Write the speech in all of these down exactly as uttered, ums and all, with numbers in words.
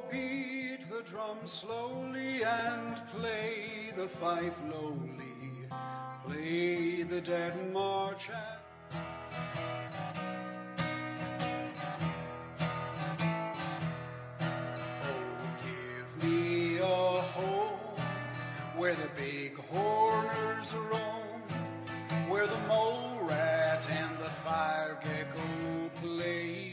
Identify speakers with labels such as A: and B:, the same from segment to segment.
A: beat the drum slowly and play the fife lowly, play the dead march and where the big horners roam, where the mole rat and the fire gecko play,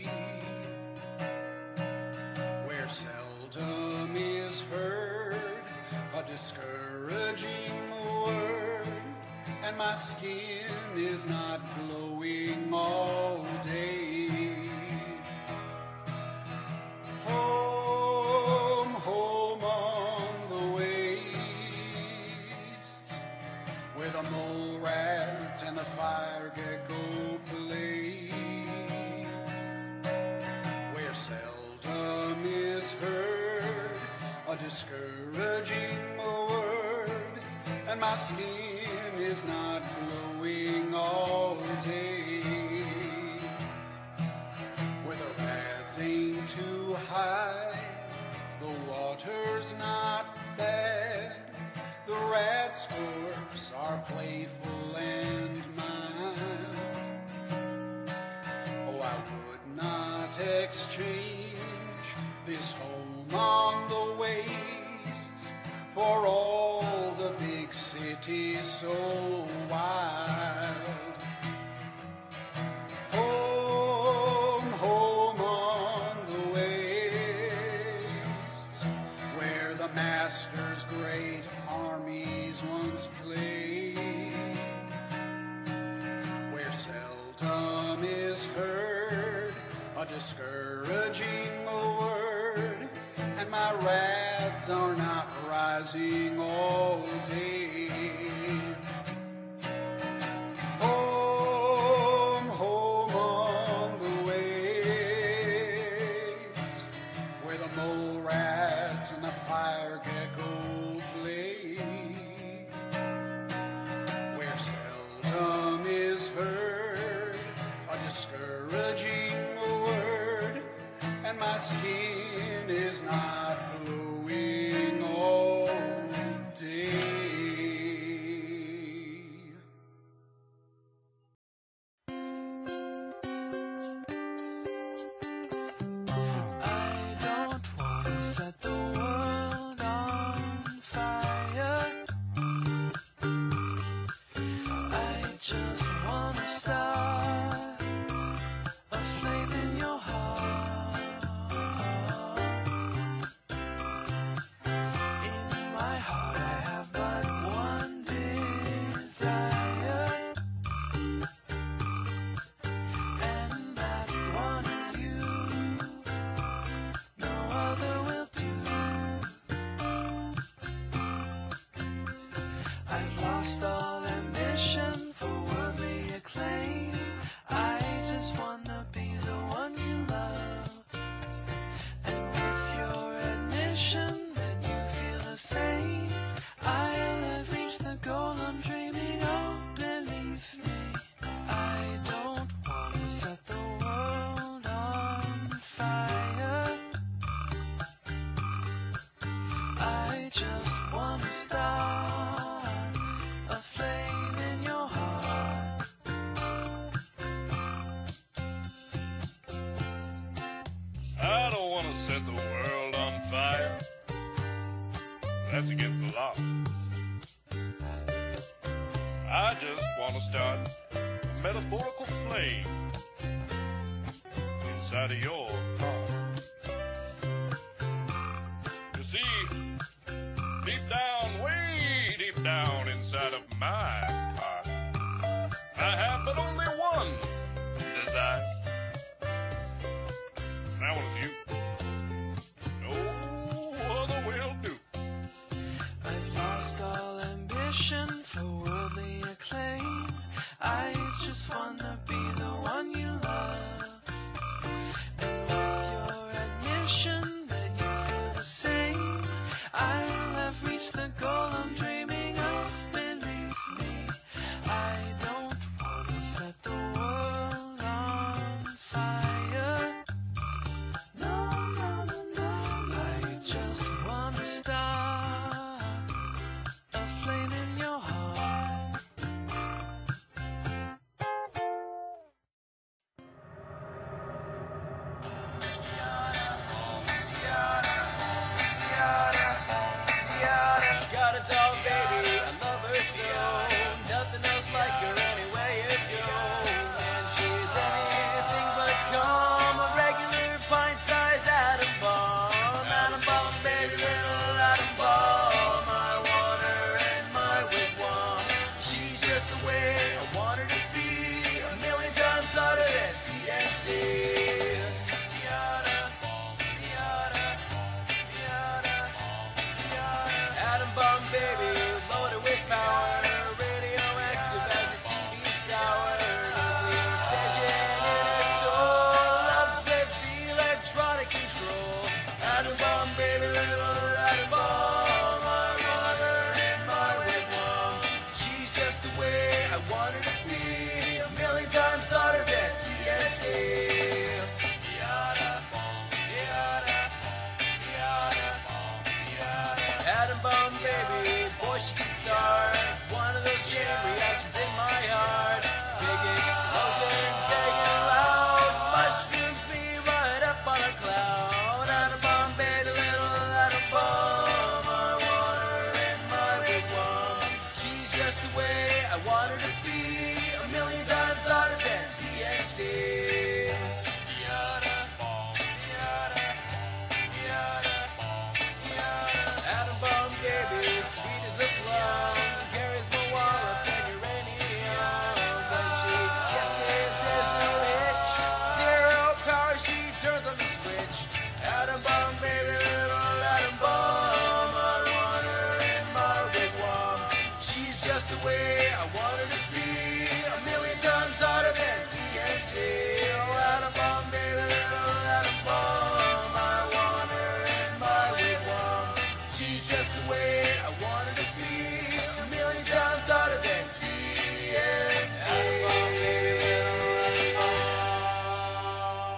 A: where seldom is heard a discouraging word, and my skin is not glowing all day. Home, home on the wastes, where the mole rat and the fire gecko play, where seldom is heard a discouraging word, and my skin is not glowing all day, where the rats ain't too high, the water's not bad, the rat's corpse are playful and mild. Oh, I would not exchange this home on the wastes for all the big cities so wild. Home, home on the wastes, where the master's great armies once played, where seldom is heard a discouraging word, and my rats are not rising all day. Home, home on the waste, where the mole rat and the fire gecko play, where seldom is heard a discouraging word, and my skin is not glowing all day.
B: I don't want to set the world on fire. I just want to start a flame in your heart. In my heart I have but one desire, and that one is you. No other will do. I've lost all ambition for worldly acclaim. I just wanna be the one you love, and with your admission that you feel the same, I'll have reached the goal I'm dreaming of. Believe me, I don't wanna set the world on fire. I just wanna start a flame in your heart.
C: I don't want to set the world on fire. That's against the law. I just want to start a metaphorical flame inside of your heart. You see, deep down, way deep down inside of my heart, I have but only one desire. That one's you. No other will do.
B: I've lost all ambition for worldly acclaim. I just wanna be the one you love, and with your admission that you feel the same, I'll have reached the goal I'm dreaming of. Believe me, I don't wanna set the world on fire. Atom bomb, baby, little atom bomb. I want her in my wigwam. She's just the way I want her to be, a million times hotter than T N T. Yada bomb, yada bomb, yada bomb, yada. Atom bomb, baby, boy, she can start one of those chain reactions in my heart. Big explosion, big and loud, mushrooms me right up on a cloud. Atom bomb, baby, little atom bomb. I want her in my wigwam. She's just the way I want her to be, a million times hotter than T N T. Yada bomb, yada bomb, yada bomb, yada. Atom bomb, baby, sweet as a plum, carries more wallop than uranium. When she kisses, there's no hitch, zero power, she turns on the switch. Atom bomb, baby, little atom bomb. I want her in my wigwam. She's just the way I want her to be, a million times hotter than T N T. Oh, atom bomb, baby, little atom bomb. I want her in my wigwam. She's just the way I want her to be, a million times hotter than T N T. Atom bomb, baby, little atom bomb.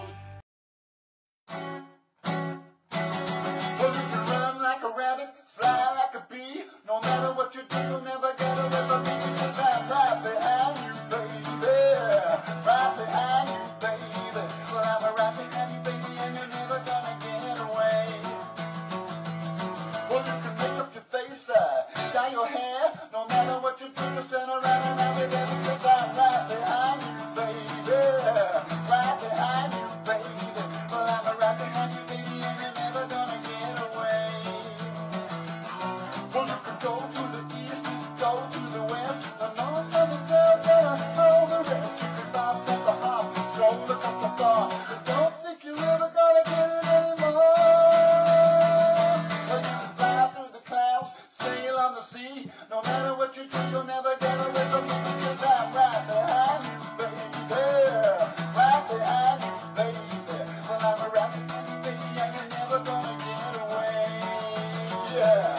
D: Well, you can run like a rabbit, fly like a bee. No matter what you do, you'll never get away from me, because I'm right behind you, baby. Right behind you, baby. Well, I'm right behind you, baby, and you're never gonna get away. Well, you can make up your face, uh, dye your hair. No matter what you do, you stand around and I'll be there, because I'm right behind you, baby. Right behind you, baby. Well, I'm right behind you, baby, and you're never gonna get away. Well, you can go to the east, go to the west, the north and the south, and all the rest. You can bob at the hop, stroll across the bar, but don't think you're ever gonna get it anymore. Well, you can fly through the clouds, sail on the sea. No matter what you do, you'll never get away from me, because I'm right behind you, baby. Right behind you, baby. Well, I'm right behind you, baby, and you're never gonna get away. Yeah.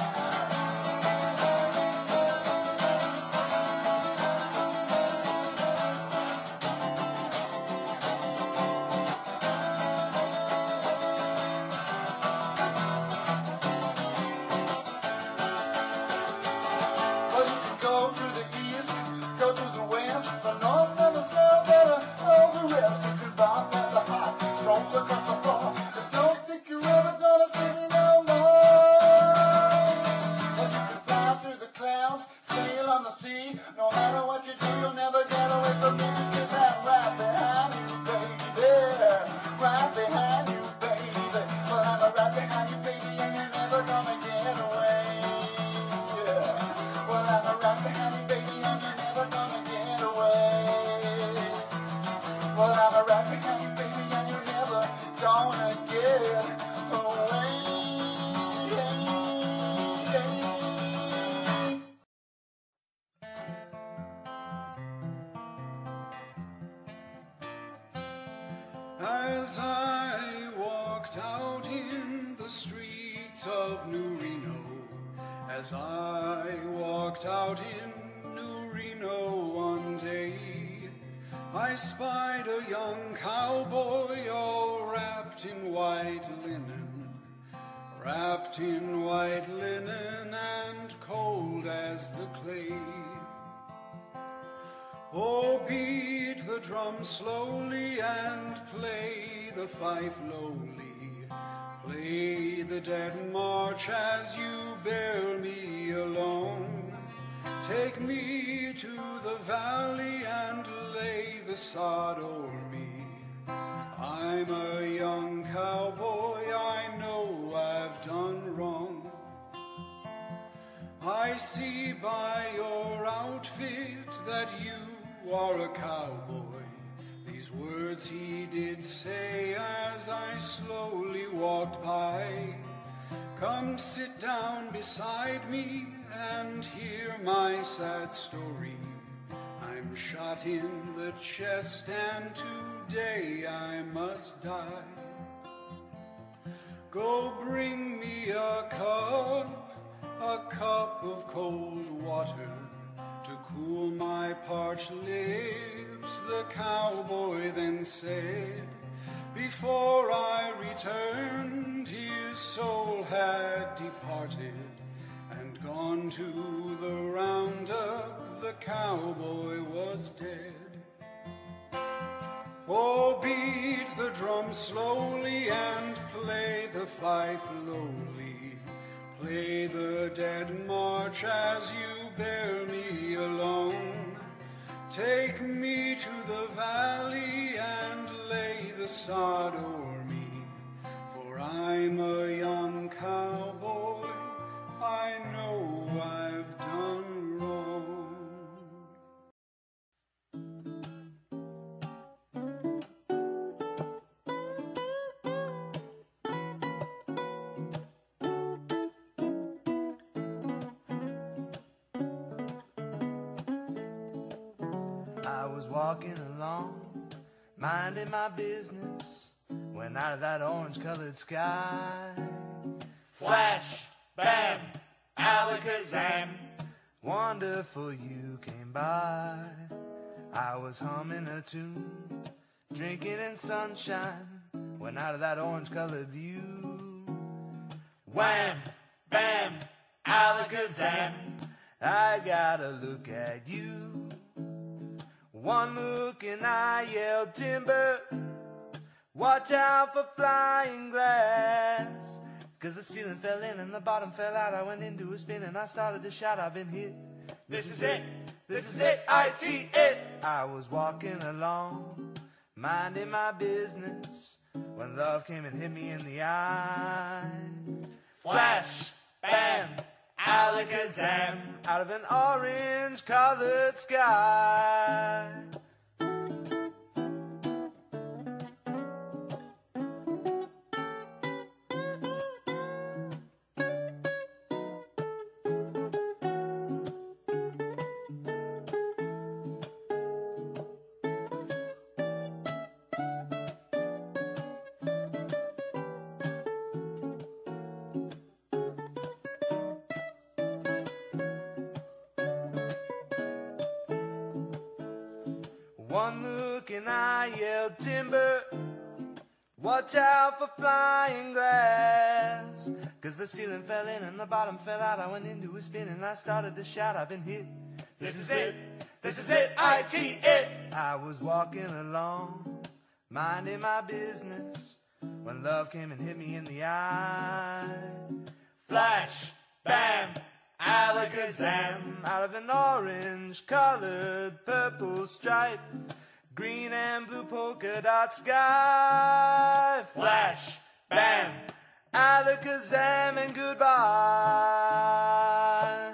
D: Well, you can go to the east, go to the west, the north and the south, and all the rest. You can bob at the hot, stroll across the floor, but don't think you're ever gonna see me no more. Well, you can fly through the clouds, sail on the sea. No matter what you do, you'll never get away from me, because I'm right behind you, baby. Right behind you, baby. Well, I'm right behind you, baby, and you're never gonna get away. Yeah. Well, I'm right behind you, baby, and you're never gonna get away. Well, I'm right behind you, baby, and you're never gonna get away.
A: As I walked out in the streets of New Reno, as I walked out in New Reno one day, I spied a young cowboy all wrapped in white linen, wrapped in white linen and cold as the clay. Oh, beat the drum slowly and play the fife lowly, play the dead march as you bear me along. Take me to the valley and lay the sod o'er me. I'm a young cowboy, I know I've done wrong. I see by your outfit that you are a cowboy. These words he did say as I slowly walked by. Come sit down beside me and hear my sad story. I'm shot in the chest and today I must die. Go bring me a cup, a cup of cold water to cool my parched lips, the cowboy then said. Before I returned, his soul had departed and gone to the roundup, the cowboy was dead. Oh, beat the drum slowly and play the fife lowly. Play the dead march as you bear me along. Take me to the valley and lay the sod o'er me. For I'm a young cowboy, I know I've done wrong.
B: I was walking along, minding my business, when out of that orange-colored sky, flash, bam, alakazam, wonderful you came by. I was humming a tune, drinking in sunshine, when out of that orange-colored view, wham, bam, alakazam, I gotta look at you. One look and I yelled timber, watch out for flying glass. Cause the ceiling fell in and the bottom fell out. I went into a spin and I started to shout, I've been hit. This is it, this is it, I T it. I was walking along, minding my business, when love came and hit me in the eye. Flash, bam, alakazam, out of an orange-colored sky. One look and I yelled timber, watch out for flying glass. Cause the ceiling fell in and the bottom fell out. I went into a spin and I started to shout, I've been hit. This is it, this is it, I T it. I was walking along, minding my business, when love came and hit me in the eye. Flash, bam, alakazam, out of an orange-colored purple stripe, green and blue polka dot sky. Flash, bam, alakazam, and goodbye.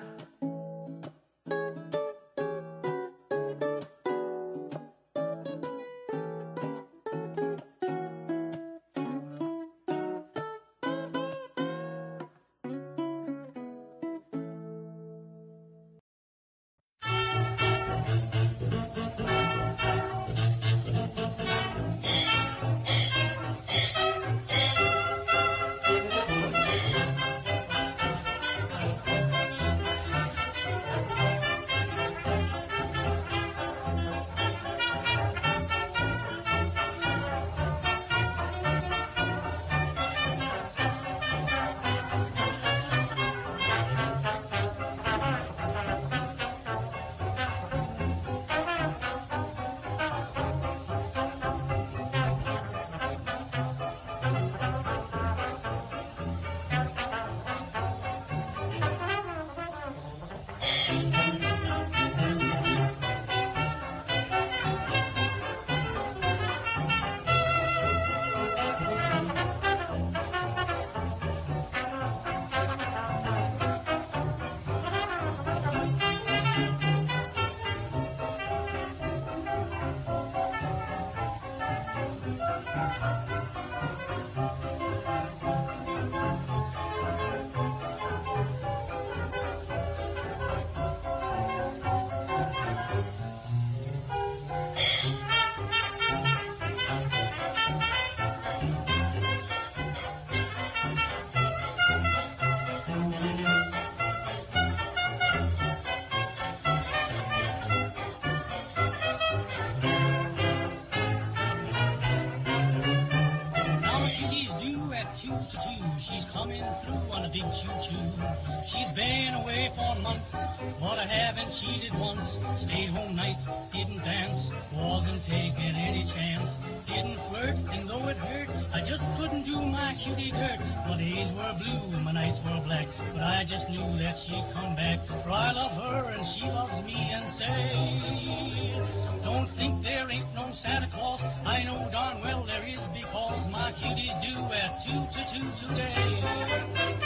E: coming through on a big choo-choo. She's been away for months, but I haven't cheated once. Stayed home nights, didn't dance, wasn't taking any chance. Didn't flirt, and though it hurt, I just couldn't do my cutie dirt. My days were blue and my nights were black, but I just knew that she'd come back. For I love her and she loves me, and say, don't think there ain't no Santa Claus. I know darn well there is, because my cutie's due at two to two today.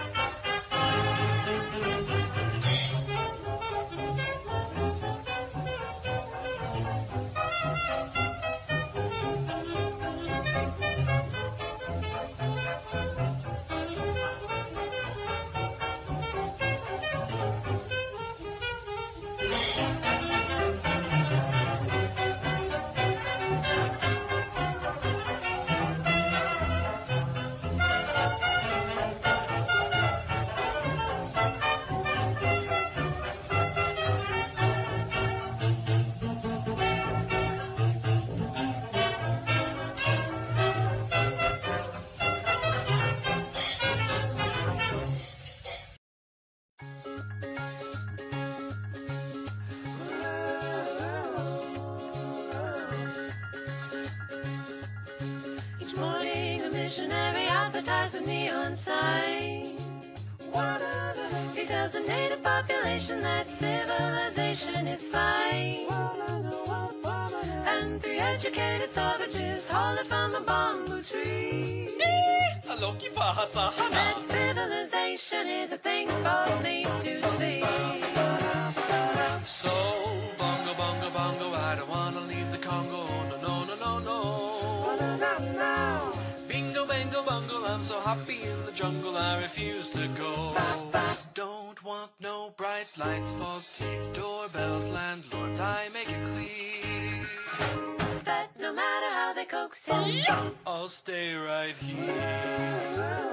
B: Each morning a missionary advertised with neon sign. He tells the native population that civilization is fine. And three educated savages haul it from a bamboo tree. That civilization is a thing for me to see.
F: So, bongo, bongo, bongo, I don't wanna leave the Congo. No, no, no, no, no. Bingo, bango, bungle, I'm so happy in the jungle, I refuse to go. Don't want no bright lights, false teeth, doorbells, landlords, I make it clear
B: that no matter how they coax him,
F: I'll stay right here.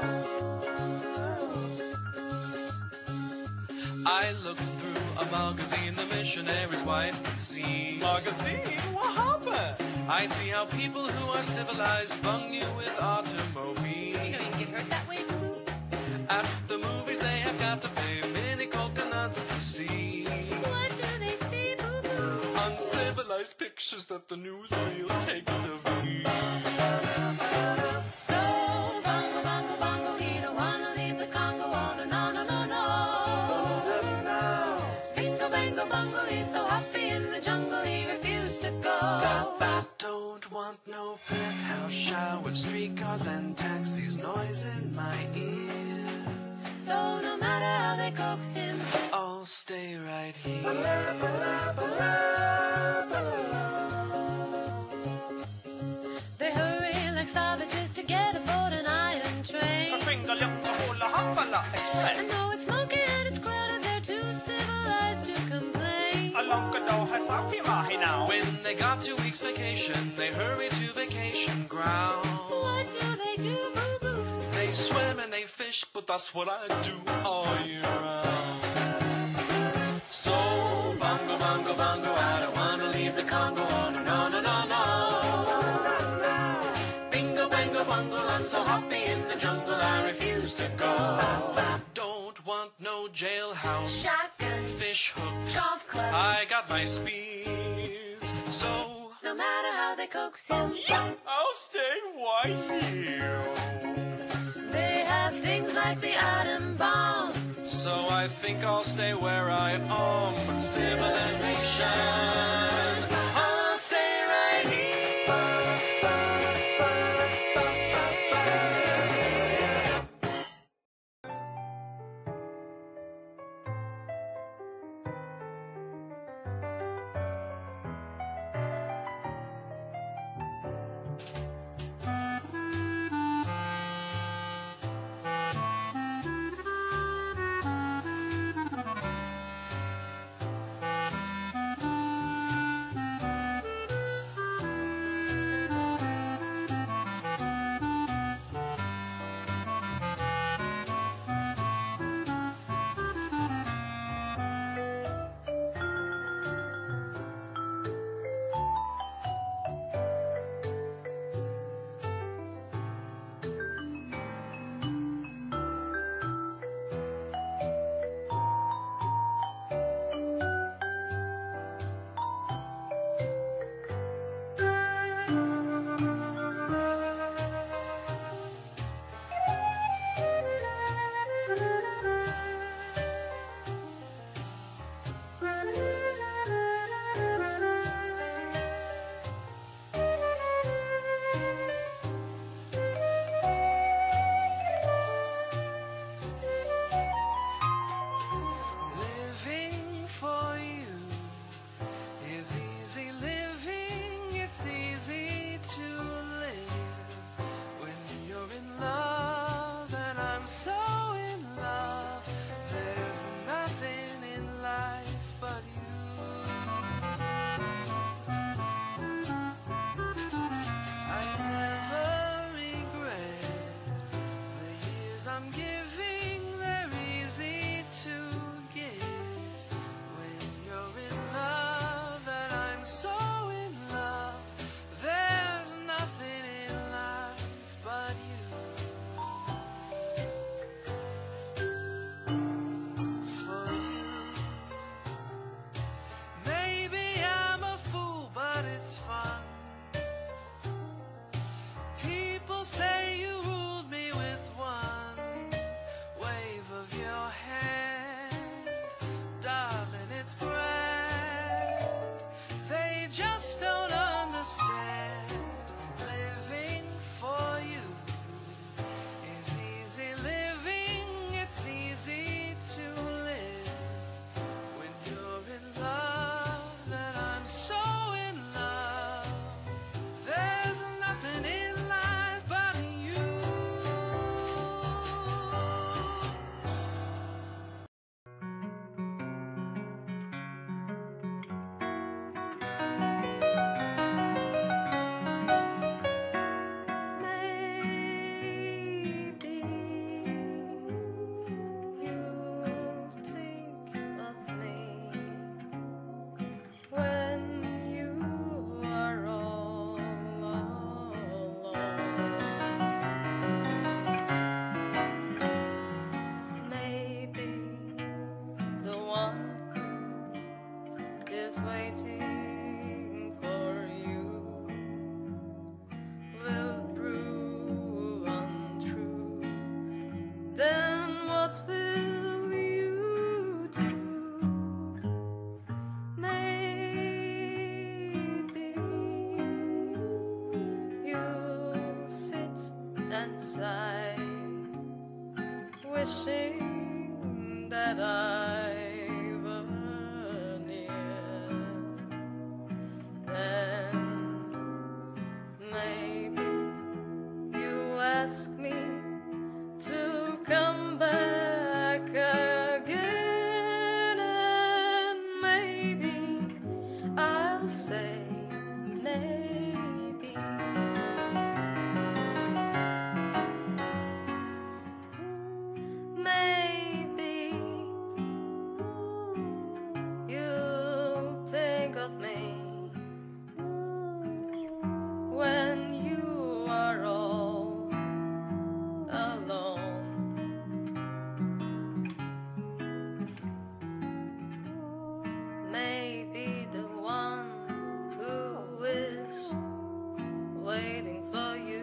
F: I looked through a magazine the missionary's wife could see.
G: Magazine? What happened?
F: I see how people who are civilized bung you with automobiles.
B: you don't get hurt that way, boo.
F: At the movies they have got to pay many coconuts to see.
B: What do they see, boo boo?
F: Uncivilized pictures that the newsreel takes of me.
B: So, bongo, bongo, bongo, he don't wanna leave the Congo. Oh, no, no, no, no, no. Bingo, bango, bungle, he's so happy in the jungle, he refused to go.
F: Don't want no penthouse shower, streetcars and taxis, noise in my ear.
B: So, no matter how they coax him,
F: I'll stay right here.
B: they hurry like savages to get aboard an iron train. And though it's smoky and it's crowded, they're too civilized to complain.
F: When they got two weeks vacation, they hurry to vacation ground.
B: What do they do, boo boo?
F: They swim and they fish, but that's what I do all year round. So, bongo, bongo, bongo, I don't wanna leave the Congo. Oh, no, no, no, no, no. Bingo, bango, bungle, I'm so happy in the jungle, I refuse to go. Don't want no jailhouse,
B: Shotgun,
F: fish hooks,
B: golf clubs.
F: I got my spears, so
B: No matter how they coax him,
G: I'll stay right here.
B: they have things like the atom bomb.
F: So I think I'll stay where I am. Civilization, I'll stay right here.
B: so in love. There's nothing in life but you. I never regret the years I'm giving. They're easy to give when you're in love, and I'm so in love. There's nothing in life but you. For you. Maybe I'm a fool, but it's fun. People say you ruled me with one wave of your hand. Darling, it's grand. They just don't understand. Living for you is easy living. It's easy to live when you're in love. And I'm so in love. There's nothing in life but you.
H: Maybe you'll think of me when you are all alone. Maybe the one who is waiting for you will prove untrue. Then what will you do? Maybe you'll sit and sigh, wishing that I were near. Then maybe you ask me to come back again, and maybe I'll say maybe. Maybe you'll think of me when you are all alone. Maybe the one who is waiting for you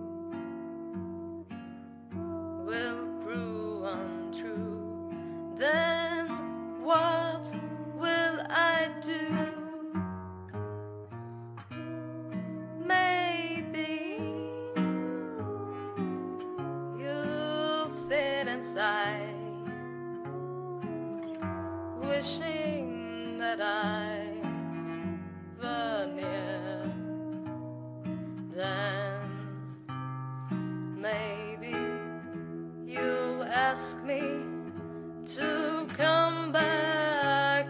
H: will prove untrue. Then what will I do? Maybe you'll sit and sigh, wishing that I were near. Then maybe you'll ask me to come back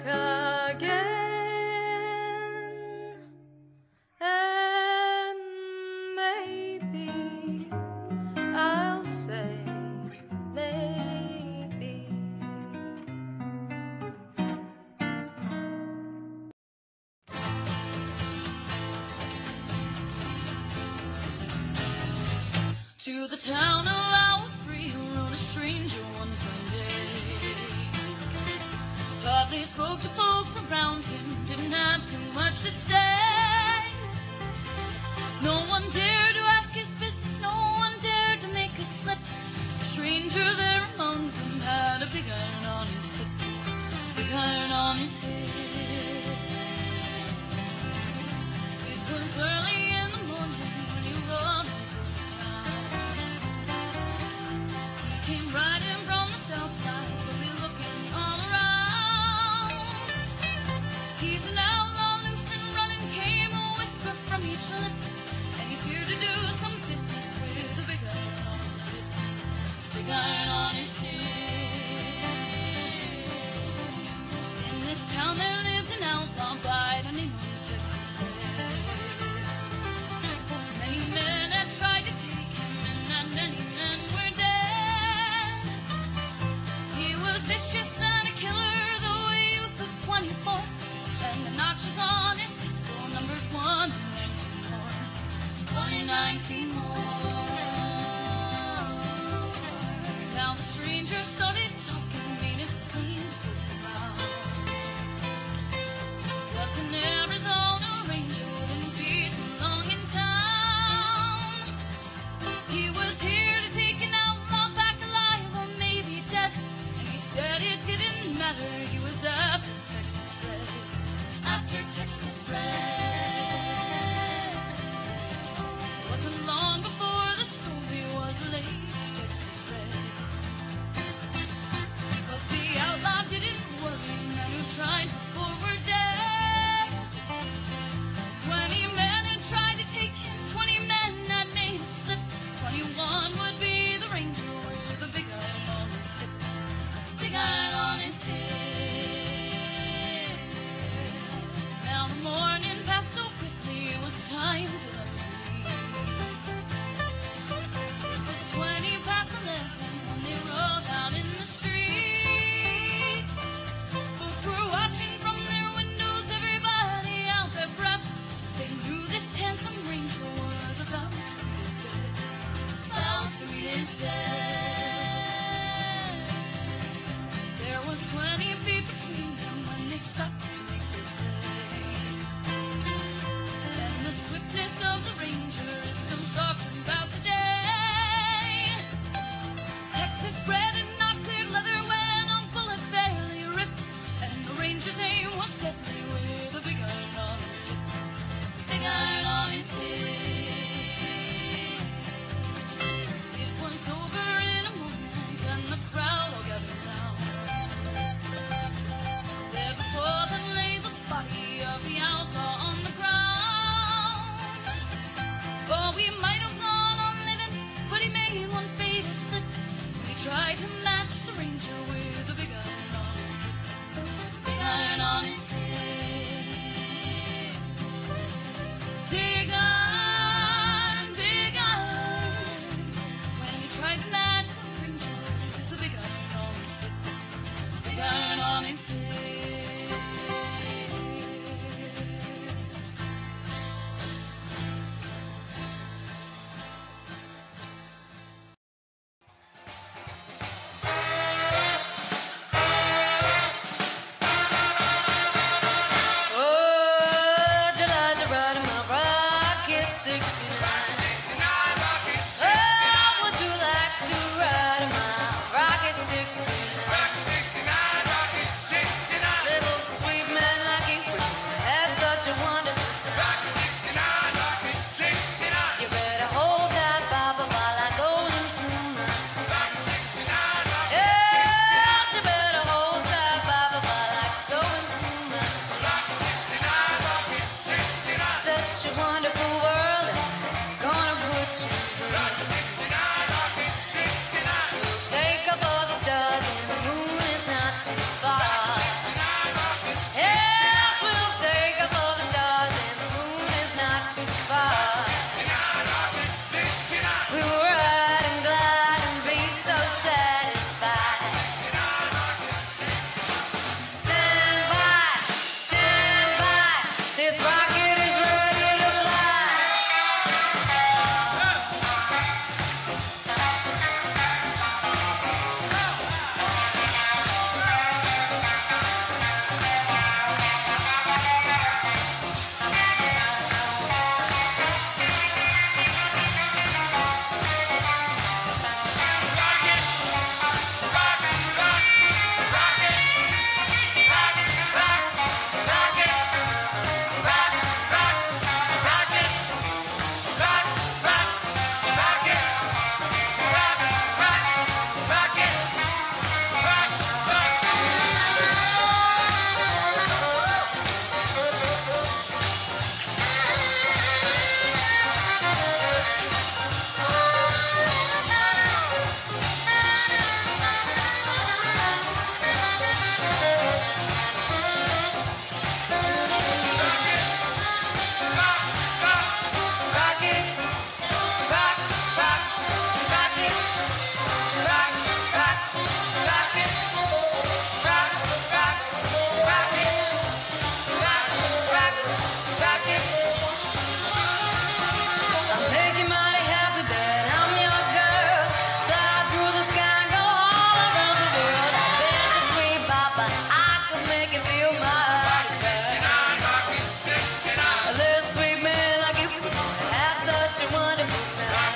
H: again, and maybe I'll say maybe.
I: To the town of our free who rode a stranger one fine day. Hardly spoke to folks around him, didn't have too much to say. No one dared to ask his business, no one dared to make a slip. The stranger there among them had a big iron on his hip, big iron on his head. It was early in the morning when he rode into the town. He came riding from the south side, slowly looking all around. He's an outlaw, loose and running, came a whisper from each lip, and he's here to do some business with a big iron on his hip, big iron instead. There was twenty feet between them when they stopped to make their play. And the swiftness of the Ranger is still talking about today. Texas red and not clear leather when a bullet fairly ripped, and the Ranger's aim was deadly with a big iron on his hip. Big iron on his hip. It was over in a moment, and the crowd all gathered round. There before them lay the body of the outlaw on the ground. Oh, we might have gone on living, but he made one fatal slip. He tried to match the Ranger with a big iron on his hip. Big iron on his hip. Big iron, big iron. When he tried to match the Ranger with a big iron on his hip. Big iron on his hip. Oh, July to ride in my rocket sixty-nine. Oh, would you like to ride in my rocket sixty-nine? Little sweet man like you would have such a wonderful time. You better hold that Baba while I go into my spine. Yes, you better hold that Baba while I go into my spine. Such a wonderful world, and I'm gonna put you through. We'll take up all the stars, and the moon is not too far. Yes, we'll take up all the stars, and the moon is not too far. We will ride and glide and be so satisfied. Stand by, stand by, this rocket is ready to fly. Rocket, rock, rock, rocket, rock, rock, rocket, rock, rock, rocket, rock, rock, rocket. I'll make you mighty happy that I'm your girl. Fly through the sky and go all around the world. I bet you sweet Papa, I could make you feel mighty bad. A little sweet man like you would have such a wonderful time.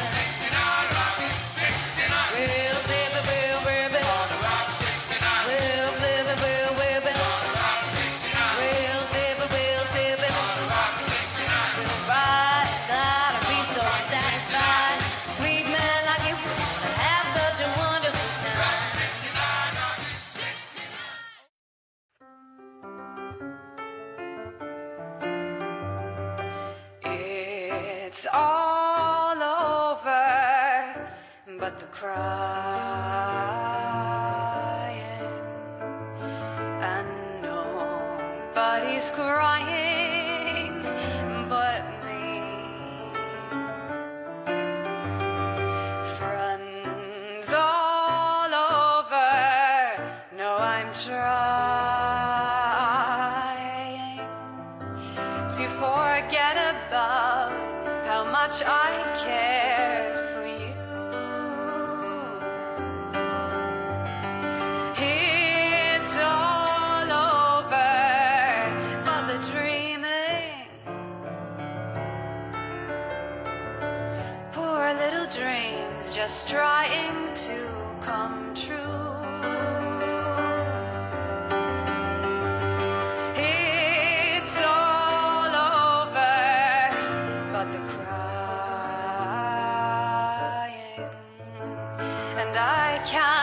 I: We'll zip it, we'll rip it. We'll flip it, we'll whip it. We'll zip it, we'll tip it. We'll ride and glide and be so satisfied. Sweet man like you would have such a wonderful time. It's all over, but the crying, and nobody's crying but me. Friends all over know I'm trying to forget about how much I cared for you.
H: waiting to come true. It's all over, but the crying, and I can't